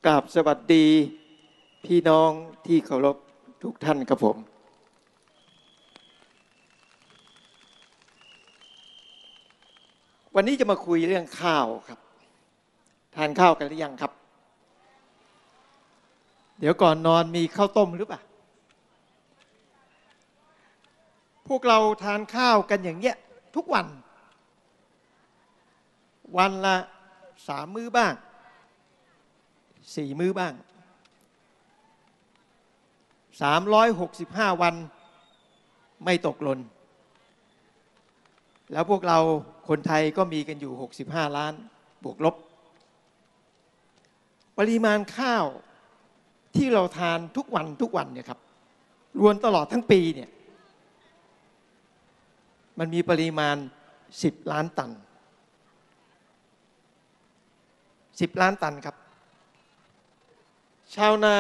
กราบสวัสดีพี่น้องที่เคารพทุกท่านครับผมวันนี้จะมาคุยเรื่องข้าวครับทานข้าวกันหรือยังครับเดี๋ยวก่อนนอนมีข้าวต้มหรือเปล่าพวกเราทานข้าวกันอย่างเงี้ยทุกวันวันละ3 มื้อบ้าง4 มื้อบ้าง365 วันไม่ตกหล่นแล้วพวกเราคนไทยก็มีกันอยู่65 ล้านบวกลบปริมาณข้าวที่เราทานทุกวันเนี่ยครับรวมตลอดทั้งปีเนี่ยมันมีปริมาณ10 ล้านตัน10 ล้านตันครับชาวนา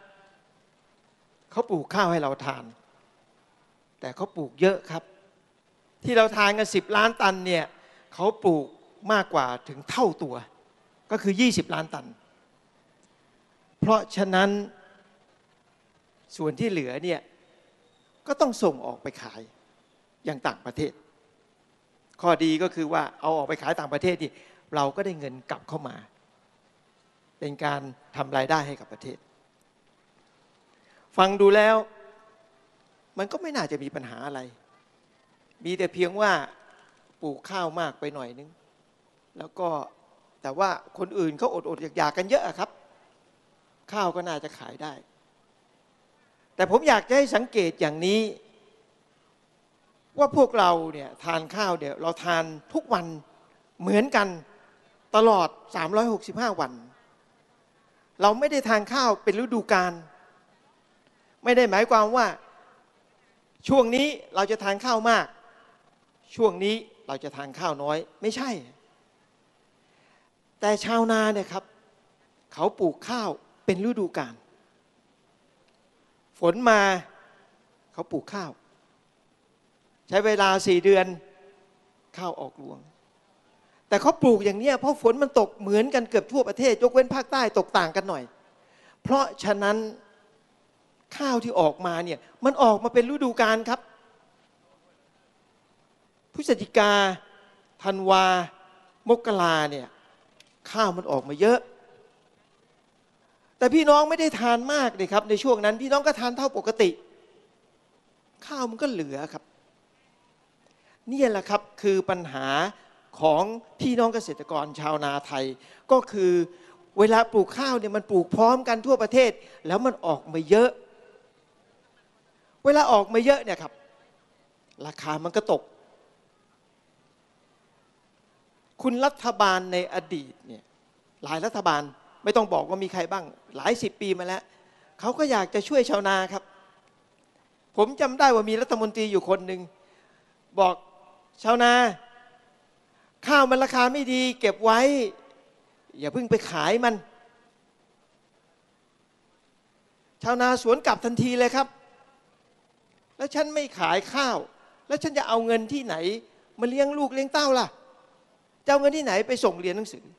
เขาปลูกข้าวให้เราทานแต่เขาปลูกเยอะครับที่เราทานกัน10 ล้านตันเนี่ยเขาปลูกมากกว่าถึงเท่าตัวก็คือ20 ล้านตันเพราะฉะนั้นส่วนที่เหลือเนี่ยก็ต้องส่งออกไปขายอย่างต่างประเทศข้อดีก็คือว่าเอาออกไปขายต่างประเทศนี่เราก็ได้เงินกลับเข้ามาเป็นการทำรายได้ให้กับประเทศฟังดูแล้วมันก็ไม่น่าจะมีปัญหาอะไรมีแต่เพียงว่าปลูกข้าวมากไปหน่อยนึงแล้วก็แต่ว่าคนอื่นเขาอดอยากกันเยอะครับข้าวก็น่าจะขายได้แต่ผมอยากจะให้สังเกตอย่างนี้ว่าพวกเราเนี่ยทานข้าวเดี๋ยวเราทานทุกวันเหมือนกันตลอด365 วันเราไม่ได้ทานข้าวเป็นฤดูกาลไม่ได้หมายความว่าช่วงนี้เราจะทานข้าวมากช่วงนี้เราจะทานข้าวน้อยไม่ใช่แต่ชาวนาเนี่ยครับเขาปลูกข้าวเป็นฤดูกาลฝนมาเขาปลูกข้าวใช้เวลา4 เดือนข้าวออกรวงแต่เขาปลูกอย่างนี้เพราะฝนมันตกเหมือนกันเกือบทั่วประเทศยกเว้นภาคใต้ตกต่างกันหน่อยเพราะฉะนั้นข้าวที่ออกมาเนี่ยมันออกมาเป็นฤดูกาลครับพฤศจิกาธันวามกราเนี่ยข้าวมันออกมาเยอะแต่พี่น้องไม่ได้ทานมากเลยครับในช่วงนั้นพี่น้องก็ทานเท่าปกติข้าวมันก็เหลือครับนี่แหละครับคือปัญหาของพี่น้องเกษตรกรชาวนาไทยก็คือเวลาปลูกข้าวเนี่ยมันปลูกพร้อมกันทั่วประเทศแล้วมันออกมาเยอะเวลาออกมาเยอะเนี่ยครับราคามันก็ตกคุณรัฐบาลในอดีตเนี่ยหลายรัฐบาลไม่ต้องบอกว่ามีใครบ้างหลาย10 ปีมาแล้วเขาก็อยากจะช่วยชาวนาครับผมจำได้ว่ามีรัฐมนตรีอยู่คนหนึ่งบอกชาวนาข้าวมันราคาไม่ดีเก็บไว้อย่าเพิ่งไปขายมันชาวนาสวนกลับทันทีเลยครับแล้วฉันไม่ขายข้าวแล้วฉันจะเอาเงินที่ไหนมาเลี้ยงลูกเลี้ยงเต้าล่ะจะเอาเงินที่ไหนไปส่งเรียนหนังสือ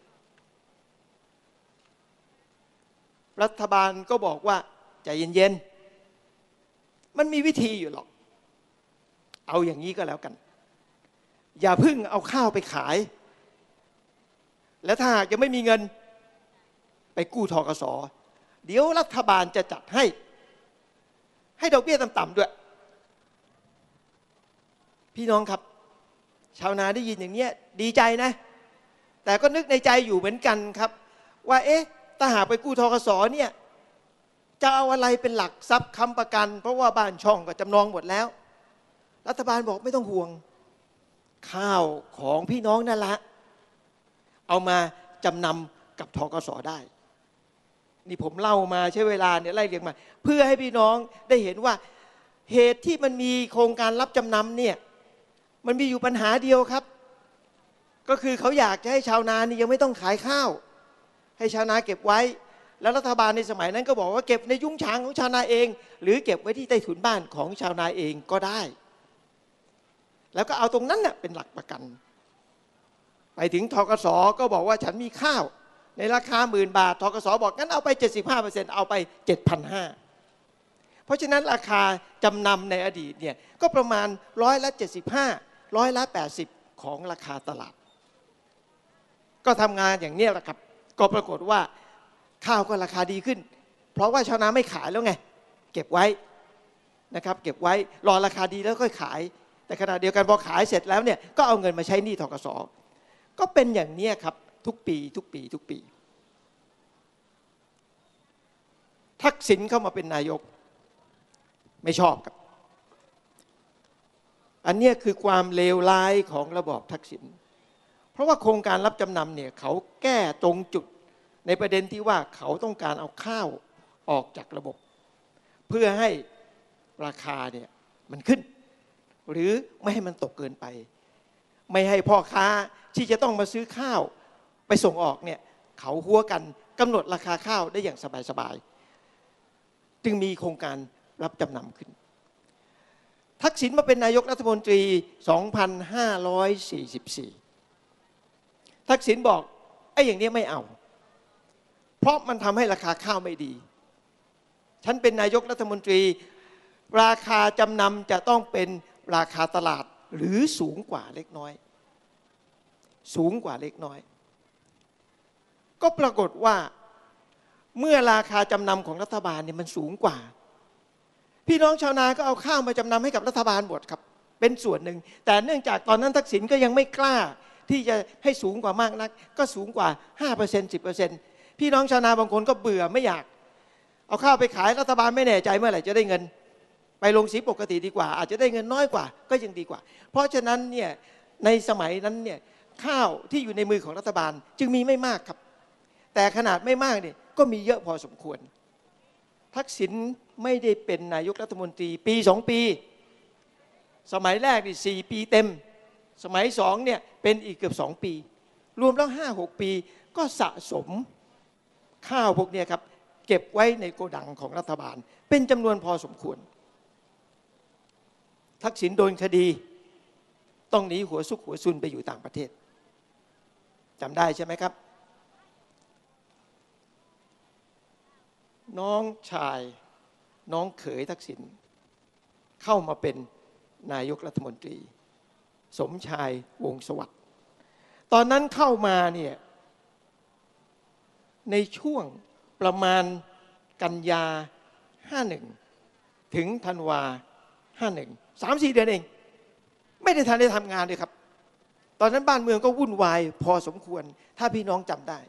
รัฐบาลก็บอกว่าใจเย็นๆมันมีวิธีอยู่หรอกเอาอย่างนี้ก็แล้วกันอย่าเพิ่งเอาข้าวไปขายแล้วถ้าหากยังไม่มีเงินไปกู้ธกส.เดี๋ยวรัฐบาลจะจัดให้ดอกเบี้ยต่ำๆด้วยพี่น้องครับชาวนาได้ยินอย่างนี้ดีใจนะแต่ก็นึกในใจอยู่เหมือนกันครับว่าถ้าหากไปกู้ธกส.เนี่ยจะเอาอะไรเป็นหลักทรัพย์ค้ำประกันเพราะว่าบ้านช่องก็จำนองหมดแล้วรัฐบาลบอกไม่ต้องห่วงข้าวของพี่น้องนั่นละเอามาจำนำกับธกส.ได้นี่ผมเล่ามาใช้เวลาเนี่ยไล่เรียงมาเพื่อให้พี่น้องได้เห็นว่าเหตุที่มันมีโครงการรับจำนำเนี่ยมันมีอยู่ปัญหาเดียวครับก็คือเขาอยากจะให้ชาวนานี่ยังไม่ต้องขายข้าวให้ชาวนาเก็บไว้แล้วรัฐบาลในสมัยนั้นก็บอกว่าเก็บในยุ้งฉางของชาวนาเองหรือเก็บไว้ที่ใต้ถุนบ้านของชาวนาเองก็ได้แล้วก็เอาตรงนั้นน่ะเป็นหลักประกันไปถึงธกส.ก็บอกว่าฉันมีข้าวในราคา10,000 บาทธกส.บอกงั้นเอาไป 75% เอาไป 7,500 เพราะฉะนั้นราคาจำนำในอดีตเนี่ยก็ประมาณ75%80%ของราคาตลาดก็ทำงานอย่างนี้แหละครับก็ปรากฏว่าข้าวก็ราคาดีขึ้นเพราะว่าชาวนาไม่ขายแล้วไงเก็บไว้นะครับเก็บไว้รอราคาดีแล้วค่อยขายแต่ขณะเดียวกันพอขายเสร็จแล้วเนี่ยก็เอาเงินมาใช้หนี้ธกส.ก็เป็นอย่างนี้ครับทุกปีทักษิณเข้ามาเป็นนายกไม่ชอบครับอันนี้คือความเลวร้ายของระบอบทักษิณเพราะว่าโครงการรับจำนำเนี่ยเขาแก้ตรงจุดในประเด็นที่ว่าเขาต้องการเอาข้าวออกจากระบบเพื่อให้ราคาเนี่ยมันขึ้นหรือไม่ให้มันตกเกินไปไม่ให้พ่อค้าที่จะต้องมาซื้อข้าวไปส่งออกเนี่ยเขาหัวกันกำหนดราคาข้าวได้อย่างสบายๆจึงมีโครงการรับจำนำขึ้นทักษิณมาเป็นนายกรัฐมนตรี 2544 ทักษิณบอกไอ้อย่างนี้ไม่เอาเพราะมันทำให้ราคาข้าวไม่ดีฉันเป็นนายกรัฐมนตรีราคาจำนำจะต้องเป็นราคาตลาดหรือสูงกว่าเล็กน้อยก็ปรากฏว่าเมื่อราคาจำนำของรัฐบาลเนี่ยมันสูงกว่าพี่น้องชาวนาก็เอาข้าวมาจำนำให้กับรัฐบาลหมดครับเป็นส่วนหนึ่งแต่เนื่องจากตอนนั้นทักษิณก็ยังไม่กล้าที่จะให้สูงกว่ามากนักก็สูงกว่า 5% 10%พี่น้องชาวนาบางคนก็เบื่อไม่อยากเอาข้าวไปขายรัฐบาลไม่แน่ใจเมื่อไหร่จะได้เงินไปลงสีปกติดีกว่าอาจจะได้เงินน้อยกว่าก็ยังดีกว่าเพราะฉะนั้นเนี่ยในสมัยนั้นเนี่ยข้าวที่อยู่ในมือของรัฐบาลจึงมีไม่มากครับแต่ขนาดไม่มากเนี่ยก็มีเยอะพอสมควรทักษิณไม่ได้เป็นนายกรัฐมนตรีปี2 ปีสมัยแรกนี่4 ปีเต็มสมัย2เนี่ยเป็นอีกเกือบ2 ปีรวมแล้ว5-6 ปีก็สะสมข้าวพวกนี้ครับเก็บไว้ในโกดังของรัฐบาลเป็นจำนวนพอสมควรทักษิณโดนคดีต้องหนีหัวซุกหัวซุนไปอยู่ต่างประเทศจำได้ใช่ไหมครับน้องชายน้องเขยทักษิณเข้ามาเป็นนายกรัฐมนตรีสมชายวงศ์สวัสดิ์ตอนนั้นเข้ามาเนี่ยในช่วงประมาณกันยา51ถึงธันวา51 3-4 เดือนเองไม่ได้ทันได้ทำงานเลยครับตอนนั้นบ้านเมืองก็วุ่นวายพอสมควรถ้าพี่น้องจำได้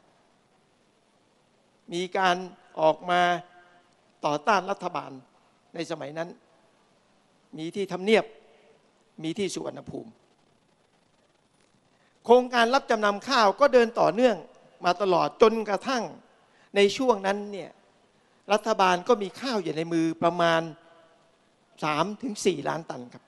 มีการออกมาต่อต้านรัฐบาลในสมัยนั้นมีที่ทำเนียบมีที่สุวรรณภูมิโครงการรับจำนำข้าวก็เดินต่อเนื่องมาตลอดจนกระทั่งในช่วงนั้นเนี่ยรัฐบาลก็มีข้าวอยู่ในมือประมาณ 3-4 ล้านตันครับ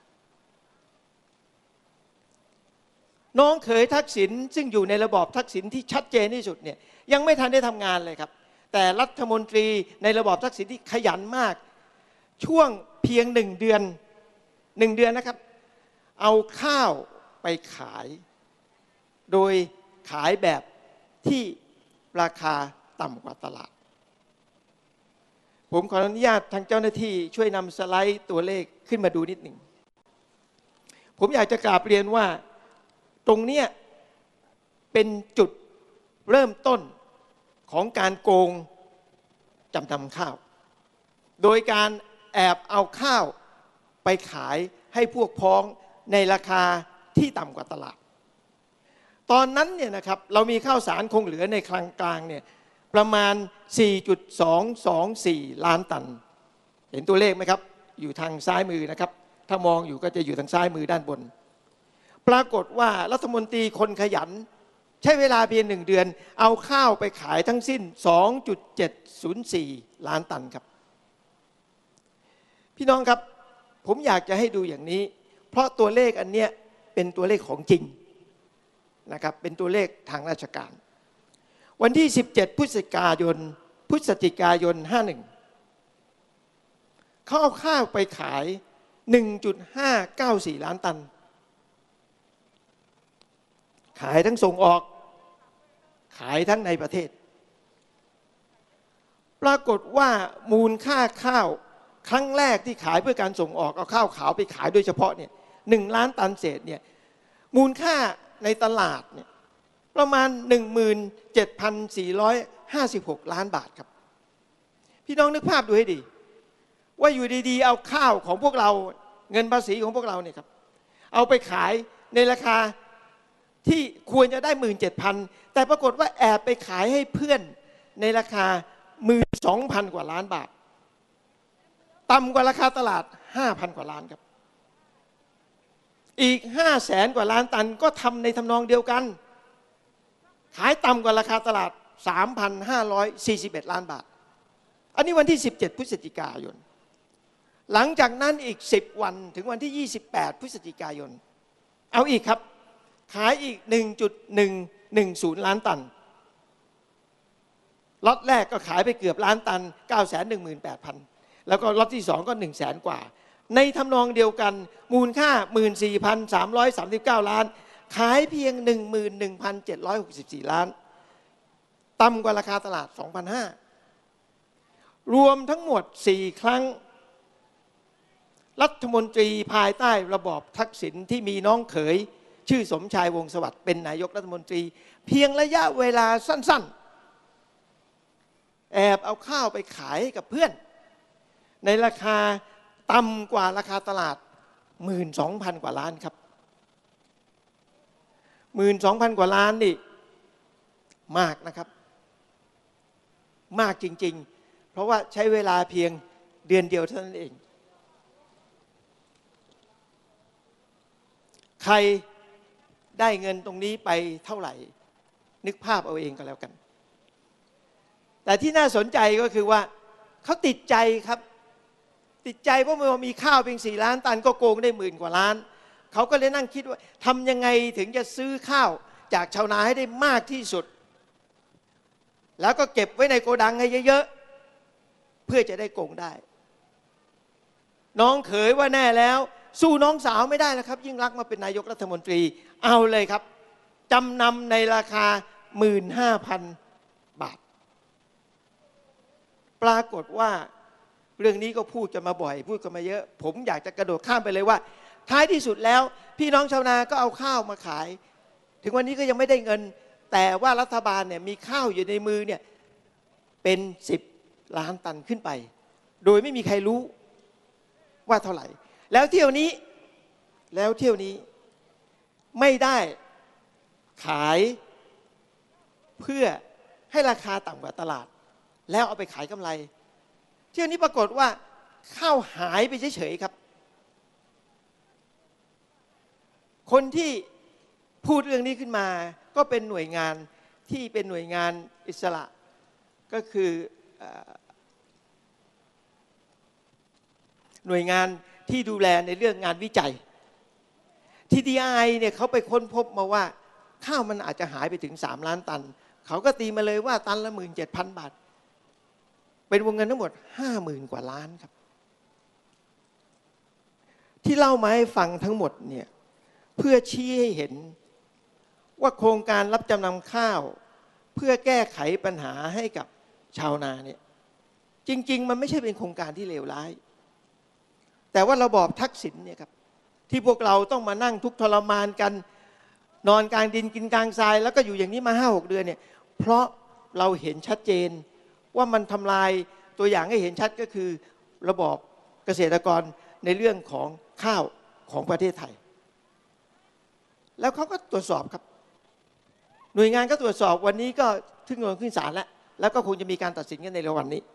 น้องเขยทักษิณซึ่งอยู่ในระบอบทักษิณที่ชัดเจนที่สุดเนี่ยยังไม่ทันได้ทำงานเลยครับแต่รัฐมนตรีในระบอบทักษิณที่ขยันมากช่วงเพียง1 เดือนนะครับเอาข้าวไปขายโดยขายแบบที่ราคาต่ำกว่าตลาดผมขออนุญาตทางเจ้าหน้าที่ช่วยนำสไลด์ตัวเลขขึ้นมาดูนิดหนึ่งผมอยากจะกราบเรียนว่าตรงนี้เป็นจุดเริ่มต้นของการโกงจำนำข้าวโดยการแอบเอาข้าวไปขายให้พวกพ้องในราคาที่ต่ำกว่าตลาดตอนนั้นเนี่ยนะครับเรามีข้าวสารคงเหลือในคลังกลางเนี่ยประมาณ 4.224 ล้านตันเห็นตัวเลขไหมครับอยู่ทางซ้ายมือนะครับถ้ามองอยู่ก็จะอยู่ทางซ้ายมือด้านบนปรากฏว่ารัฐมนตรีคนขยันใช้เวลาเพียง1 เดือนเอาข้าวไปขายทั้งสิ้น 2.704 ล้านตันครับพี่น้องครับผมอยากจะให้ดูอย่างนี้เพราะตัวเลขอันเนี้ยเป็นตัวเลขของจริงนะครับเป็นตัวเลขทางราชการวันที่17 พฤศจิกายน 51เขาเอาข้าวไปขาย 1.594 ล้านตันขายทั้งส่งออกขายทั้งในประเทศปรากฏว่ามูลค่าข้าวครั้งแรกที่ขายเพื่อการส่งออกเอาข้าวขาวไปขายโดยเฉพาะเนี่ย1 ล้านตันเศษเนี่ยมูลค่าในตลาดเนี่ยประมาณ 17,456 ล้านบาทครับพี่น้องนึกภาพดูให้ดีว่าอยู่ดีๆเอาข้าวของพวกเราเงินภาษีของพวกเราเนี่ยครับเอาไปขายในราคาที่ควรจะได้ 17,000 แต่ปรากฏว่าแอบไปขายให้เพื่อนในราคา 12,000 กว่าล้านบาทต่ำกว่าราคาตลาด 5,000 กว่าล้านครับอีก 500,000 กว่าล้านตันก็ทำในทำนองเดียวกันขายต่ำกว่าราคาตลาด 3,541 ล้านบาทอันนี้วันที่17 พฤศจิกายนหลังจากนั้นอีก10 วันถึงวันที่28 พฤศจิกายนเอาอีกครับขายอีก 1.110 ล้านตันล็อตแรกก็ขายไปเกือบล้านตัน 918,000 แล้วก็ล็อตที่2ก็100,000 กว่าในทำนองเดียวกันมูลค่า 14,339 ล้านขายเพียง 11,764 ล้านต่ำกว่าราคาตลาด 2,500 รวมทั้งหมด4 ครั้งรัฐมนตรีภายใต้ระบอบทักษิณที่มีน้องเขยชื่อสมชายวงศ์สวัสดิ์เป็นนายกรัฐมนตรีเพียงระยะเวลาสั้นๆแอบเอาข้าวไปขายให้กับเพื่อนในราคาต่ำกว่าราคาตลาด 12,000 กว่าล้านครับ 12,000 กว่าล้านนี่มากนะครับมากจริงๆเพราะว่าใช้เวลาเพียงเดือนเดียวเท่านั้นเองใครได้เงินตรงนี้ไปเท่าไหร่นึกภาพเอาเองก็แล้วกันแต่ที่น่าสนใจก็คือว่าเขาติดใจครับติดใจเพราะมันมีข้าวเพียง4 ล้านตันก็โกงได้10,000 กว่าล้านเขาก็เลยนั่งคิดว่าทำยังไงถึงจะซื้อข้าวจากชาวนาให้ได้มากที่สุดแล้วก็เก็บไว้ในโกดังให้เยอะๆเพื่อจะได้โกงได้น้องเขยว่าแน่แล้วสู้น้องสาวไม่ได้แล้วครับยิ่งรักมาเป็นนายกรัฐมนตรีเอาเลยครับจำนำในราคา 15,000 บาทปรากฏว่าเรื่องนี้ก็พูดกันมาบ่อยพูดกันมาเยอะผมอยากจะกระโดดข้ามไปเลยว่าท้ายที่สุดแล้วพี่น้องชาวนาก็เอาข้าวมาขายถึงวันนี้ก็ยังไม่ได้เงินแต่ว่ารัฐบาลเนี่ยมีข้าวอยู่ในมือเนี่ยเป็น10 ล้านตันขึ้นไปโดยไม่มีใครรู้ว่าเท่าไหร่แล้วเที่ยวนี้ไม่ได้ขายเพื่อให้ราคาต่ำกว่าตลาดแล้วเอาไปขายกำไรเที่ยวนี้ปรากฏว่าข้าวหายไปเฉยๆครับคนที่พูดเรื่องนี้ขึ้นมาก็เป็นหน่วยงานที่เป็นหน่วยงานอิสระก็คือหน่วยงานที่ดูแลในเรื่องงานวิจัย TDI เนี่ยเขาไปค้นพบมาว่าข้าวมันอาจจะหายไปถึง3 ล้านตันเขาก็ตีมาเลยว่าตันละ 17,000 บาทเป็นวงเงินทั้งหมด 50,000 กว่าล้านครับที่เล่ามาให้ฟังทั้งหมดเนี่ยเพื่อชี้ให้เห็นว่าโครงการรับจำนำข้าวเพื่อแก้ไขปัญหาให้กับชาวนาเนี่ยจริงๆมันไม่ใช่เป็นโครงการที่เลวร้ายแต่ว่าระบอบทักษิณเนี่ยครับที่พวกเราต้องมานั่งทุกข์ทรมานกันนอนกลางดินกินกลางทรายแล้วก็อยู่อย่างนี้มา 5-6 เดือนเนี่ยเพราะเราเห็นชัดเจนว่ามันทำลายตัวอย่างให้เห็นชัดก็คือระบอบเกษตรกรในเรื่องของข้าวของประเทศไทยแล้วเขาก็ตรวจสอบครับหน่วยงานก็ตรวจสอบวันนี้ก็ขึ้นศาลแล้วก็คงจะมีการตัดสินกันในวันนี้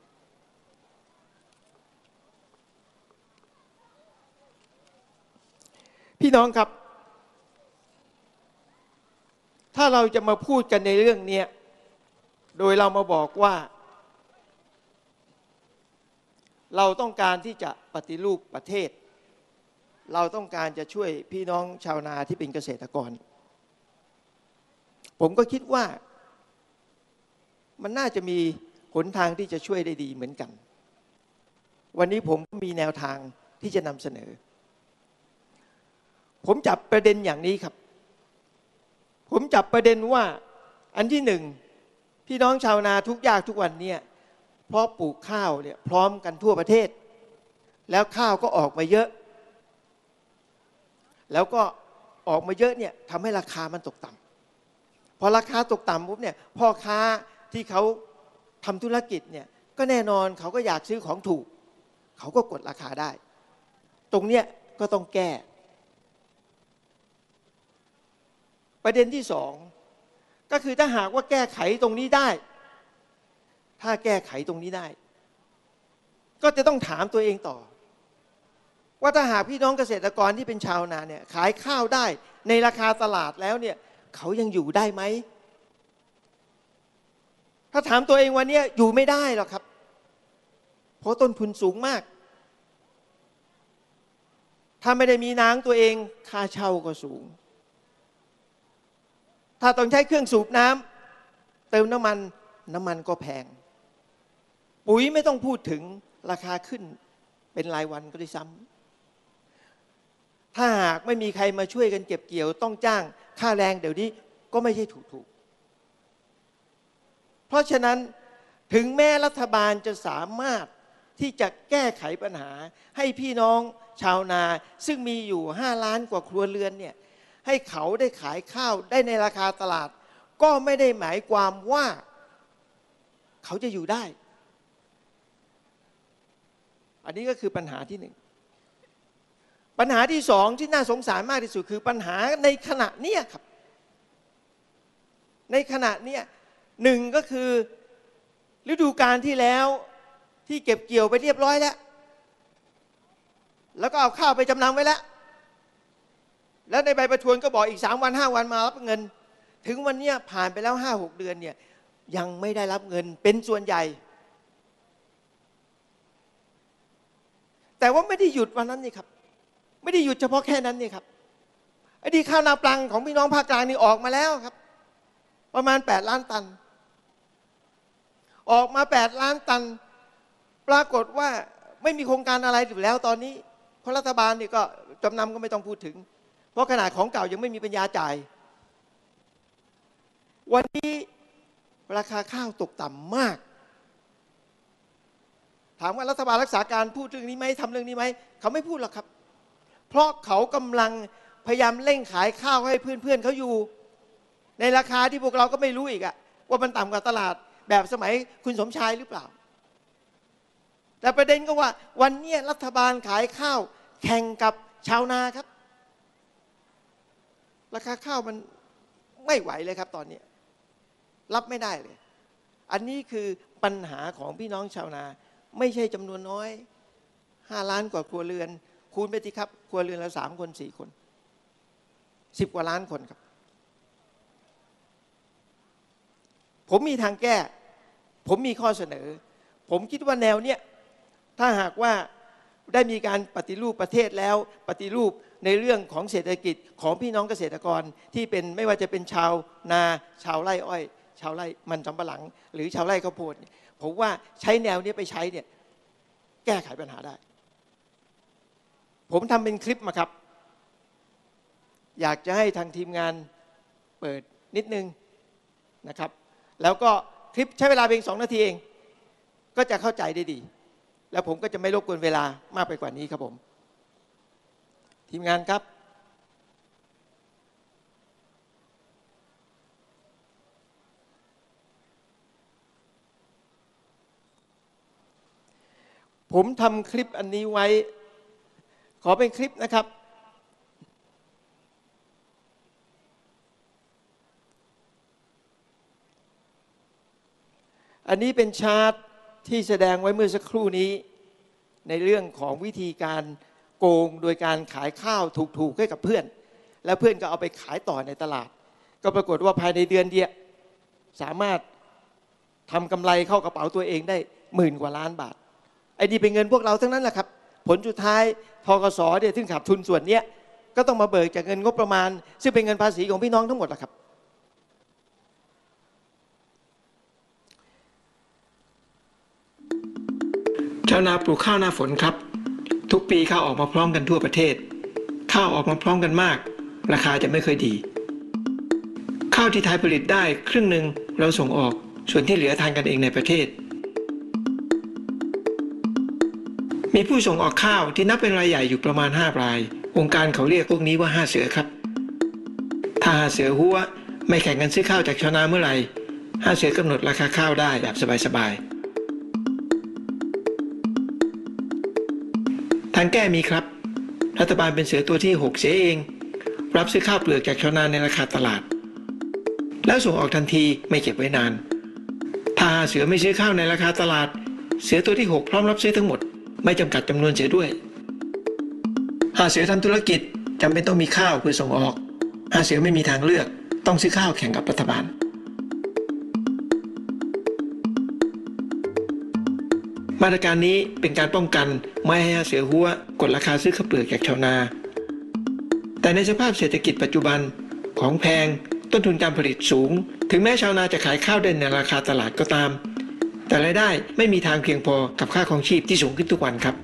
พี่น้องครับถ้าเราจะมาพูดกันในเรื่องนี้โดยเรามาบอกว่าเราต้องการที่จะปฏิรูปประเทศเราต้องการจะช่วยพี่น้องชาวนาที่เป็นเกษตรกรผมก็คิดว่ามันน่าจะมีหนทางที่จะช่วยได้ดีเหมือนกันวันนี้ผมมีแนวทางที่จะนำเสนอผมจับประเด็นอย่างนี้ครับผมจับประเด็นว่าอันที่หนึ่งพี่น้องชาวนาทุกยากทุกวันเนี่ยเพราะปลูกข้าวเนี่ยพร้อมกันทั่วประเทศแล้วข้าวก็ออกมาเยอะแล้วก็ออกมาเยอะเนี่ยทำให้ราคามันตกต่ำพอราคาตกต่ำปุ๊บเนี่ยพ่อค้าที่เขาทำธุรกิจเนี่ยก็แน่นอนเขาก็อยากซื้อของถูกเขาก็กดราคาได้ตรงเนี้ยก็ต้องแก้ประเด็นที่สองก็คือถ้าหากว่าแก้ไขตรงนี้ได้ถ้าแก้ไขตรงนี้ได้ก็จะต้องถามตัวเองต่อว่าถ้าหากพี่น้องเกษตรกรที่เป็นชาวนาเนี่ยขายข้าวได้ในราคาตลาดแล้วเนี่ยเขายังอยู่ได้ไหมถ้าถามตัวเองวันนี้อยู่ไม่ได้หรอกครับเพราะต้นทุนสูงมากถ้าไม่ได้มีนาของตัวเองค่าเช่าก็สูงถ้าต้องใช้เครื่องสูบน้ำเติมน้ำมันก็แพงปุ๋ยไม่ต้องพูดถึงราคาขึ้นเป็นรายวันก็ได้ซ้ำถ้าหากไม่มีใครมาช่วยกันเก็บเกี่ยวต้องจ้างค่าแรงเดี๋ยวนี้ก็ไม่ใช่ถูกเพราะฉะนั้นถึงแม้รัฐบาลจะสามารถที่จะแก้ไขปัญหาให้พี่น้องชาวนาซึ่งมีอยู่5 ล้านกว่าครัวเรือนเนี่ยให้เขาได้ขายข้าวได้ในราคาตลาดก็ไม่ได้หมายความว่าเขาจะอยู่ได้อันนี้ก็คือปัญหาที่หนึ่งปัญหาที่สองที่น่าสงสารมากที่สุดคือปัญหาในขณะเนี้ยครับในขณะเนี้ยหนึ่งก็คือฤดูกาลที่แล้วที่เก็บเกี่ยวไปเรียบร้อยแล้วก็เอาข้าวไปจำนำไว้แล้วในใบประทวนก็บอกอีก3 วัน 5 วันมารับเงินถึงวันนี้ผ่านไปแล้ว 5-6 เดือนเนี่ยยังไม่ได้รับเงินเป็นส่วนใหญ่แต่ว่าไม่ได้หยุดวันนั้นนี่ครับไม่ได้หยุดเฉพาะแค่นั้นนี่ครับไอ้ดีข้าวนาปลังของพี่น้องภาคกลางนี่ออกมาแล้วครับประมาณ8 ล้านตันออกมา8 ล้านตันปรากฏว่าไม่มีโครงการอะไรอยู่แล้วตอนนี้เพราะรัฐบาลนี่ก็จำนำก็ไม่ต้องพูดถึงเพราะขนาดของเก่ายังไม่มีปัญญาจ่ายวันนี้ราคาข้าวตกต่ำมากถามว่ารัฐบาลรักษาการพูดเรื่องนี้ไหมทำเรื่องนี้ไหมเขาไม่พูดหรอกครับเพราะเขากำลังพยายามเร่งขายข้าวให้เพื่อนๆเขาอยู่ในราคาที่พวกเราก็ไม่รู้อีกอะว่ามันต่ำกว่าตลาดแบบสมัยคุณสมชายหรือเปล่าแต่ประเด็นก็ว่าวันนี้รัฐบาลขายข้าวแข่งกับชาวนาครับราคาข้าวมันไม่ไหวเลยครับตอนนี้รับไม่ได้เลยอันนี้คือปัญหาของพี่น้องชาวนาไม่ใช่จำนวนน้อย5 ล้านกว่าครัวเรือนคูณไปสิครับครัวเรือนละ3 คน 4 คน10 กว่าล้านคนครับผมมีทางแก้ผมมีข้อเสนอผมคิดว่าแนวเนี้ยถ้าหากว่าได้มีการปฏิรูปประเทศแล้วปฏิรูปในเรื่องของเศรษฐกิจของพี่น้องเกษตรกรที่เป็นไม่ว่าจะเป็นชาวนาชาวไร่อ้อยชาวไร่มันสำปะหลังหรือชาวไร่ข้าวโพดผมว่าใช้แนวนี้ไปใช้เนี่ยแก้ไขปัญหาได้ผมทำเป็นคลิปมาครับอยากจะให้ทางทีมงานเปิดนิดนึงนะครับแล้วก็คลิปใช้เวลาเพียง2 นาทีเองก็จะเข้าใจได้ดีแล้วผมก็จะไม่รบกวนเวลามากไปกว่านี้ครับผมทีมงานครับผมทำคลิปอันนี้ไว้ขอเป็นคลิปนะครับอันนี้เป็นชาร์ตที่แสดงไว้เมื่อสักครู่นี้ในเรื่องของวิธีการโกงโดยการขายข้าวถูกๆให้กับเพื่อนแล้วเพื่อนก็เอาไปขายต่อในตลาดก็ปรากฏว่าภายในเดือนเดียวสามารถทำกำไรเข้ากระเป๋าตัวเองได้10,000 กว่าล้านบาทไอ้นี่เป็นเงินพวกเราทั้งนั้นแหละครับผลสุดท้ายธกส.เนี่ยซึ่งขาดทุนส่วนนี้ก็ต้องมาเบิกจากเงินงบประมาณซึ่งเป็นเงินภาษีของพี่น้องทั้งหมดแหละครับชาวนาปลูกข้าวหน้าฝนครับทุกปีข้าวออกมาพร้อมกันทั่วประเทศข้าวออกมาพร้อมกันมากราคาจะไม่ค่อยดีข้าวที่ไทยผลิตได้ครึ่งหนึ่งเราส่งออกส่วนที่เหลือทานกันเองในประเทศมีผู้ส่งออกข้าวที่นับเป็นรายใหญ่อยู่ประมาณ5 รายองค์การเขาเรียกพวกนี้ว่า5 เสือครับถ้า5 เสือหัวไม่แข่งกันซื้อข้าวจากชาวนาเมื่อไหร่5 เสือกำหนดราคาข้าวได้แบบสบายๆทางแก้มีครับรัฐบาลเป็นเสือตัวที่6เสียเองรับซื้อข้าวเปลือกจากชาวนาในราคาตลาดแล้วส่งออกทันทีไม่เก็บไว้นานถ้าเสือไม่ซื้อข้าวในราคาตลาดเสือตัวที่6พร้อมรับซื้อทั้งหมดไม่จำกัดจำนวนเสือด้วยเสือทำธุรกิจจำเป็นต้องมีข้าวเพื่อส่งออกเสือไม่มีทางเลือกต้องซื้อข้าวแข่งกับรัฐบาลมาตรการนี้เป็นการป้องกันไม่ให้เสือหัวกดราคาซื้อข้าวเปลือกจากชาวนาแต่ในสภาพเศรษฐกิจปัจจุบันของแพงต้นทุนการผลิตสูงถึงแม้ชาวนาจะขายข้าวได้ในราคาตลาดก็ตามแต่รายได้ไม่มีทางเพียงพอกับค่าครองชีพที่สูงขึ้นทุกวันครับ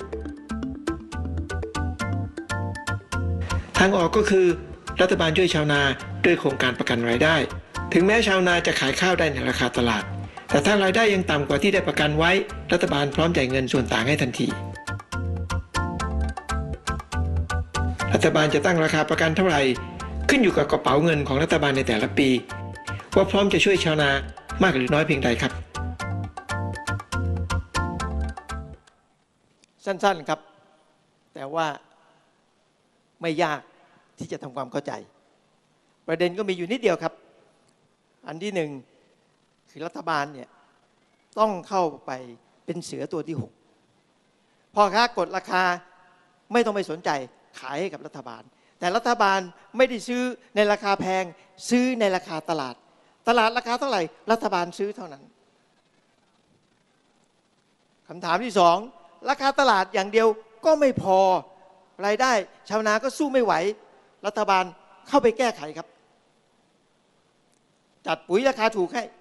ทางออกก็คือรัฐบาลช่วยชาวนาด้วยโครงการประกันรายได้ถึงแม้ชาวนาจะขายข้าวได้ในราคาตลาดแต่ถ้ารายได้ยังต่ำกว่าที่ได้ประกันไว้รัฐบาลพร้อมจ่ายเงินส่วนต่างให้ทันทีรัฐบาลจะตั้งราคาประกันเท่าไหร่ขึ้นอยู่กับกระเป๋าเงินของรัฐบาลในแต่ละปีว่าพร้อมจะช่วยชาวนามากหรือน้อยเพียงใดครับสั้นๆครับแต่ว่าไม่ยากที่จะทำความเข้าใจประเด็นก็มีอยู่นิดเดียวครับอันที่หนึ่งคือรัฐบาลเนี่ยต้องเข้าไปเป็นเสือตัวที่6พ่อค้ากดราคาไม่ต้องไปสนใจขายให้กับรัฐบาลแต่รัฐบาลไม่ได้ซื้อในราคาแพงซื้อในราคาตลาดราคาเท่าไหร่รัฐบาลซื้อเท่านั้นคำถามที่2ราคาตลาดอย่างเดียวก็ไม่พอรายได้ชาวนาก็สู้ไม่ไหวรัฐบาลเข้าไปแก้ไขครับจัดปุ๋ยราคาถูกให้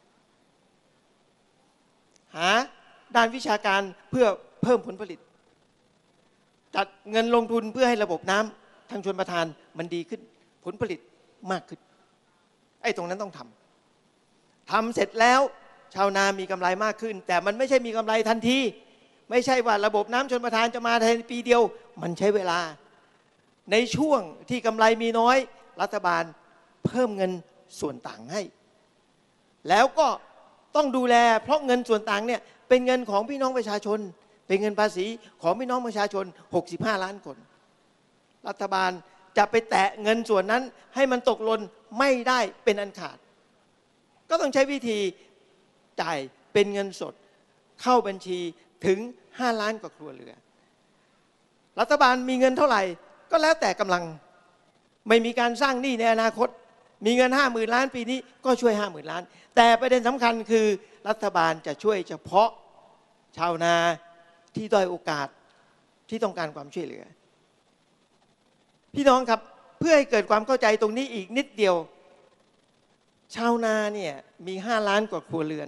หาด้านวิชาการเพื่อเพิ่มผลผลิตจัดเงินลงทุนเพื่อให้ระบบน้ำทางชลประทานมันดีขึ้นผลผลิตมากขึ้นไอ้ตรงนั้นต้องทำเสร็จแล้วชาวนามีกำไรมากขึ้นแต่มันไม่ใช่มีกำไรทันทีไม่ใช่ว่าระบบน้ำชลประทานจะมาในปีเดียวมันใช้เวลาในช่วงที่กำไรมีน้อยรัฐบาลเพิ่มเงินส่วนต่างให้แล้วก็ต้องดูแลเพราะเงินส่วนต่างเนี่ยเป็นเงินของพี่น้องประชาชนเป็นเงินภาษีของพี่น้องประชาชน65 ล้านคนรัฐบาลจะไปแตะเงินส่วนนั้นให้มันตกหล่นไม่ได้เป็นอันขาดก็ต้องใช้วิธีจ่ายเป็นเงินสดเข้าบัญชีถึง5 ล้านกว่าครัวเรือนรัฐบาลมีเงินเท่าไหร่ก็แล้วแต่กำลังไม่มีการสร้างหนี้ในอนาคตมีเงิน 50,000 ล้านปีนี้ก็ช่วย 50,000 ล้านแต่ประเด็นสำคัญคือรัฐบาลจะช่วยเฉพาะชาวนาที่ด้อยโอกาสที่ต้องการความช่วยเหลือพี่น้องครับเพื่อให้เกิดความเข้าใจตรงนี้อีกนิดเดียวชาวนาเนี่ยมี5 ล้านกว่าครัวเรือน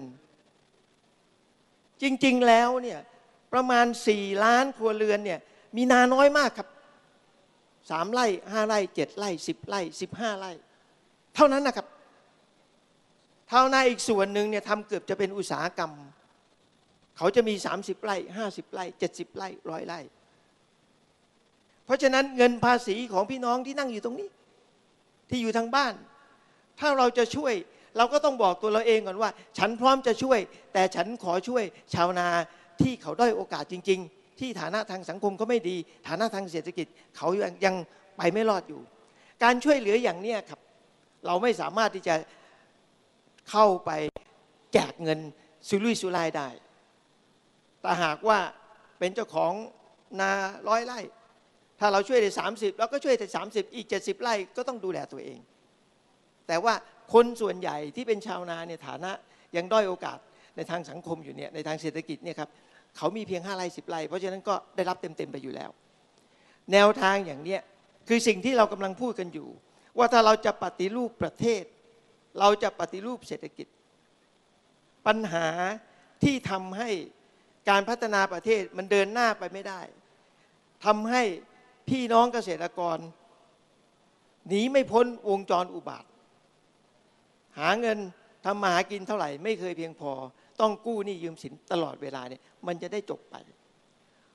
จริงๆแล้วเนี่ยประมาณ4 ล้านครัวเรือนเนี่ยมีนาน้อยมากครับ3 ไร่5 ไร่7 ไร่10 ไร่15 ไร่เท่านั้นนะครับชาวนาอีกส่วนหนึ่งเนี่ยทำเกือบจะเป็นอุตสาหกรรมเขาจะมี30 ไร่50 ไร่70 ไร่100 ไร่เพราะฉะนั้นเงินภาษีของพี่น้องที่นั่งอยู่ตรงนี้ที่อยู่ทางบ้านถ้าเราจะช่วยเราก็ต้องบอกตัวเราเองก่อนว่าฉันพร้อมจะช่วยแต่ฉันขอช่วยชาวนาที่เขาด้อยโอกาสจริงๆที่ฐานะทางสังคมเขาไม่ดีฐานะทางเศรษฐกิจเขายังไปไม่รอดอยู่การช่วยเหลืออย่างนี้ครับเราไม่สามารถที่จะเข้าไปแจกเงินสุรุ่ยสุร่ายได้แต่หากว่าเป็นเจ้าของนา100 ไร่ถ้าเราช่วยได้30เราก็ช่วยแต่30อีก70 ไร่ก็ต้องดูแลตัวเองแต่ว่าคนส่วนใหญ่ที่เป็นชาวนาเนี่ยฐานะยังด้อยโอกาสในทางสังคมอยู่เนี่ยในทางเศรษฐกิจเนี่ยครับเขามีเพียง5 ไร่10 ไร่เพราะฉะนั้นก็ได้รับเต็มๆไปอยู่แล้วแนวทางอย่างเนี้ยคือสิ่งที่เรากำลังพูดกันอยู่ว่าถ้าเราจะปฏิรูปประเทศเราจะปฏิรูปเศรษฐกิจปัญหาที่ทำให้การพัฒนาประเทศมันเดินหน้าไปไม่ได้ทำให้พี่น้องเกษตรกรหนีไม่พ้นวงจรอุบาทหาเงินทำมาหากินเท่าไหร่ไม่เคยเพียงพอต้องกู้หนี้ยืมสินตลอดเวลาเนี่ยมันจะได้จบไป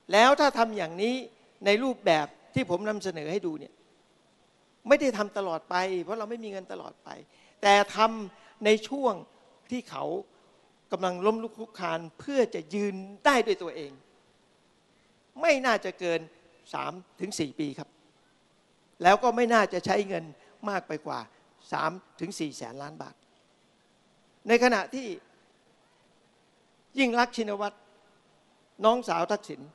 แล้วถ้าทำอย่างนี้ในรูปแบบที่ผมนำเสนอให้ดูเนี่ยไม่ได้ทำตลอดไปเพราะเราไม่มีเงินตลอดไปแต่ทำในช่วงที่เขากำลังล้มลุกคลุกคลานเพื่อจะยืนได้ด้วยตัวเองไม่น่าจะเกิน 3-4 ปีครับแล้วก็ไม่น่าจะใช้เงินมากไปกว่า 3-4 แสนล้านบาทในขณะที่ยิ่งลักษณ์ชินวัตรน้องสาวทักษิณ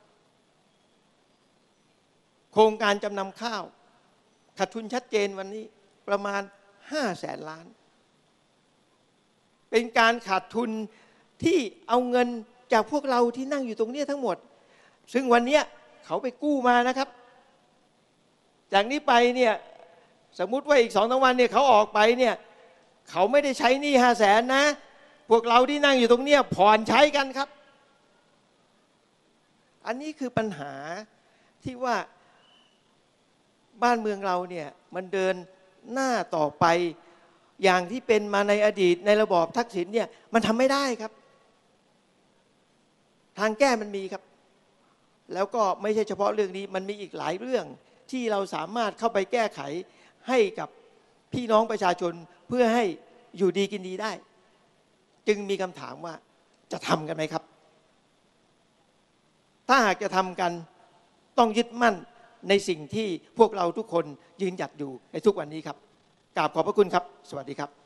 โครงการจำนำข้าวขาดทุนชัดเจนวันนี้ประมาณ5 แสนล้านเป็นการขาดทุนที่เอาเงินจากพวกเราที่นั่งอยู่ตรงนี้ทั้งหมดซึ่งวันนี้เขาไปกู้มานะครับจากนี้ไปเนี่ยสมมุติว่าอีก2-3 วันเนี่ยเขาออกไปเนี่ยเขาไม่ได้ใช้หนี้5 แสนนะพวกเราที่นั่งอยู่ตรงนี้ผ่อนใช้กันครับอันนี้คือปัญหาที่ว่าบ้านเมืองเราเนี่ยมันเดินหน้าต่อไปอย่างที่เป็นมาในอดีตในระบอบทักษิณเนี่ยมันทำไม่ได้ครับทางแก้มันมีครับแล้วก็ไม่ใช่เฉพาะเรื่องนี้มันมีอีกหลายเรื่องที่เราสามารถเข้าไปแก้ไขให้กับพี่น้องประชาชนเพื่อให้อยู่ดีกินดีได้จึงมีคำถามว่าจะทำกันไหมครับถ้าหากจะทำกันต้องยึดมั่นในสิ่งที่พวกเราทุกคนยืนหยัดอยู่ในทุกวันนี้ครับกราบขอบพระคุณครับสวัสดีครับ